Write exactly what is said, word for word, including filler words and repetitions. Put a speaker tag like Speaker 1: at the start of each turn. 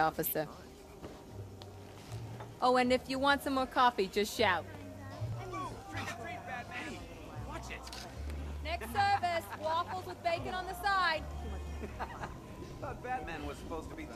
Speaker 1: officer. Oh, and if you want some more coffee, just shout. Next service, waffles with bacon on the side.
Speaker 2: Thought Batman was supposed to be